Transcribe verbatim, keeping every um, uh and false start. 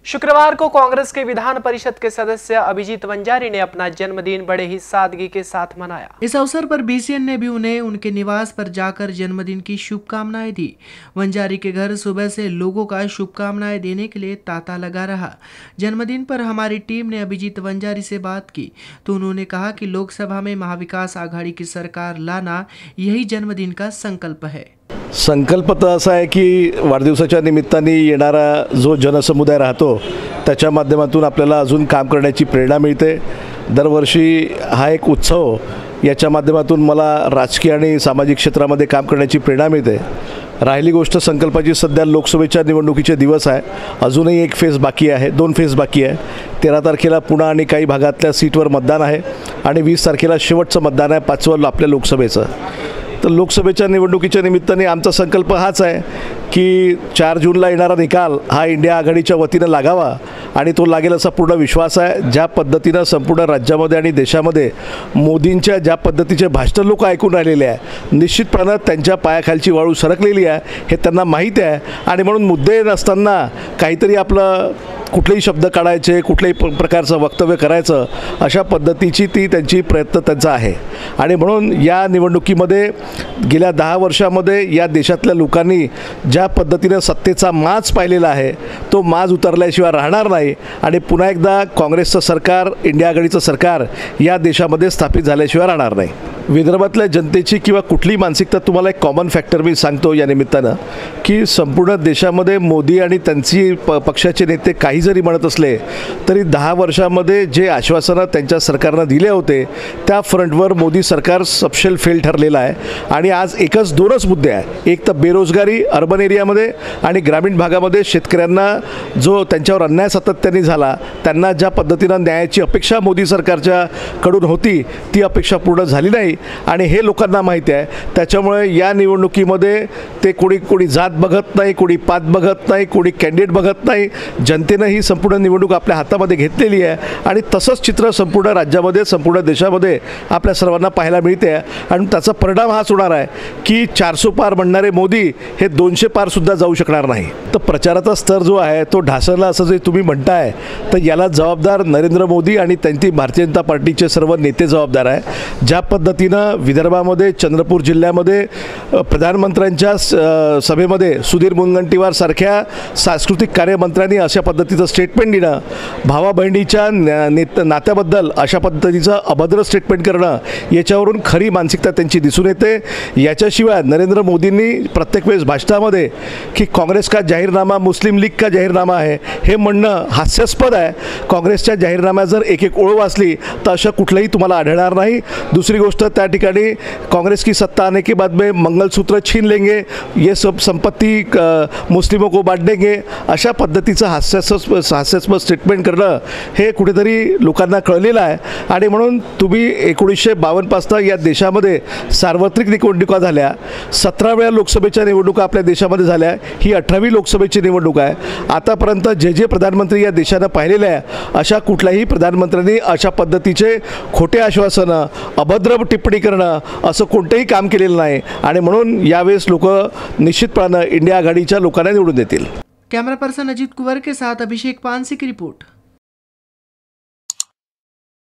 शुक्रवार को कांग्रेस के विधान परिषद के सदस्य अभिजीत वंजारी ने अपना जन्मदिन बड़े ही सादगी के साथ मनाया। इस अवसर पर बीसीएन ने भी उन्हें उनके निवास पर जाकर जन्मदिन की शुभकामनाएं दी। वंजारी के घर सुबह से लोगों का शुभकामनाएं देने के लिए तांता लगा रहा। जन्मदिन पर हमारी टीम ने अभिजीत वंजारी से बात की तो उन्होंने कहा कि लोकसभा में महाविकास आघाड़ी की सरकार लाना यही जन्मदिन का संकल्प है। संकल्प तर असा आहे की वाढदिवसाच्या निमित्ताने येणारा जो जनसमुदाय राहतो त्याच्या माध्यमातून आपल्याला अजून काम करण्याची प्रेरणा मिळते। दरवर्षी हा एक उत्सव याच्या माध्यमातून मला राजकीय आणि सामाजिक क्षेत्रामध्ये काम करण्याची प्रेरणा मिळते। राहिली गोष्ट संकल्पाची, सध्या लोकसभेच्या निवडणुकीचे दिवस आहे, अजूनही एक फेज बाकी आहे, दोन फेज बाकी आहे। तेरा तारखेला पुणे आणि काही भागातल्या सीटवर मतदान आहे आणि वीस तारखेला शेवटचं मतदान आहे पाचवं आपल्या लोकसभेचं। तर लोकसभेच्या निवडणुकीच्या निमित्ताने आमचा संकल्प हाच आहे की चार जूनला येणारा निकाल हा इंडिया आघाडीच्या वतीने लागावा आणि तो लागेल असा पूर्ण विश्वास आहे। ज्या पद्धतीने संपूर्ण राज्यामध्ये आणि देशामध्ये मोदींच्या ज्या पद्धतीचे भाषण लोक ऐकून राहिलेले आहे, निश्चितपणे त्यांच्या पायाखालची वाळू सरकलेली आहे हे त्यांना माहीत आहे आणि म्हणून मुद्दे नसताना काहीतरी आपलं कुठलेही शब्द काढायचे, कुठल्याही प्रकारचं वक्तव्य करायचं अशा पद्धतीची ती त्यांची प्रयत्न त्यांचा आहे आणि म्हणून या निवडणुकीमध्ये गेल्या दहा वर्षामध्ये या देशातल्या लोकांनी ज्या पद्धतीने सत्तेचा माज पाहिलेला आहे तो माज उतरल्याशिवाय राहणार नाही आणि पुन्हा एकदा काँग्रेसचं सरकार, इंडिया आघाडीचं सरकार या देशामध्ये स्थापित झाल्याशिवाय राहणार नाही। विदर्भातल्या जनतेची किंवा कुठली मानसिकता तुम्हाला एक कॉमन फॅक्टर मी सांगतो या निमित्तानं की संपूर्ण देशामध्ये मोदी आणि त्यांची प पक्षाचे नेते काही जरी म्हणत असले तरी दहा वर्षामध्ये जे आश्वासनं त्यांच्या सरकारनं दिले होते त्या फ्रंटवर मोदी सरकार सपशेल फेल ठरलेलं आहे आणि आज एकच दोनच मुद्दे आहे, एक तर बेरोजगारी अर्बन एरियामध्ये आणि ग्रामीण भागामध्ये शेतकऱ्यांना जो त्यांच्यावर अन्याय सातत्याने झाला त्यांना ज्या पद्धतीनं न्यायाची अपेक्षा मोदी सरकारच्या कडून होती ती अपेक्षा पूर्ण झाली नाही आणि हे लोकांना माहिती आहे। त्याच्यामुळे या निवडणुकीमध्ये ते कोणी कोणी जात बघत नाही, कोणी पात बघत नाही, कोणी कॅन्डिडेट बघत नाही, जनतेनं ही संपूर्ण निवडणूक आपल्या हातामध्ये घेतलेली आहे आणि तसंच चित्र संपूर्ण राज्यामध्ये संपूर्ण देशामध्ये आपल्या सर्वांना पाहायला मिळते आणि त्याचा परिणाम हाच होणार आहे की चारशे पार म्हणणारे मोदी हे दोनशे पार सुद्धा जाऊ शकणार नाही। तर प्रचाराचा स्तर जो आहे तो ढासळला असं जे तुम्ही म्हणताय तर याला जबाबदार नरेंद्र मोदी आणि त्यांची भारतीय जनता पार्टीचे सर्व नेते जबाबदार आहे। ज्या पद्धतीनं विदर्भामध्ये चंद्रपूर जिल्ह्यामध्ये प्रधानमंत्र्यांच्या सभेमध्ये सुधीर मुनगंटीवार सारख्या सांस्कृतिक कार्यमंत्र्यांनी अशा पद्धतीचं स्टेटमेंट देणं, भावा बहिणीच्या नात्याबद्दल अशा पद्धतीचं अभद्र स्टेटमेंट करणं याच्यावरून खरी मानसिकता त्यांची दिसून येते। याच्याशिवाय नरेंद्र मोदींनी प्रत्येक वेळेस भाषणामध्ये की काँग्रेस का जाहीरनामा मुस्लिम लीग का जाहीरनामा आहे हे म्हणणं हास्यास्पद आहे। काँग्रेसच्या जाहीरनाम्यात जर एक एक ओळ वाचली तर अशा कुठलंही तुम्हाला आढळणार नाही। दूसरी गोष्ट त्या ठिकाणी काँग्रेस की सत्ता आने के बाद में मंगलसूत्र छीन लेंगे, ये सब संपत्ती मुस्लिमों को बांट देंगे अशा पद्धतीचं हास्यास्पद हास्यास्पद स्टेटमेंट करणं हे कुठेतरी लोकांना कळलेलं आहे आणि म्हणून तुम्ही एकोणीसशे बावन्नपासून या देशामध्ये सार्वत्रिक निवडणुका झाल्या, सतरा वेळा लोकसभेच्या निवडणुका आपल्या देशामध्ये झाल्या, ही अठरावी लोकसभेची निवडणूक आहे। आतापर्यंत जे जे प्रधानमंत्री या देशानं पाहिलेले आहे अशा कुठल्याही प्रधानमंत्र्यांनी अशा पद्धतीचे खोटे आश्वासनं, अभद्र टिप्पणी करणं असं कोणतेही काम केलेलं नाही आणि म्हणून यावेळेस लोक निश्चितपणे इंडिया आघाडीच्या लोकांना निवडून देतील। कैमरा पर्सन अजीत कुंवर के साथ अभिषेक पानसी की रिपोर्ट।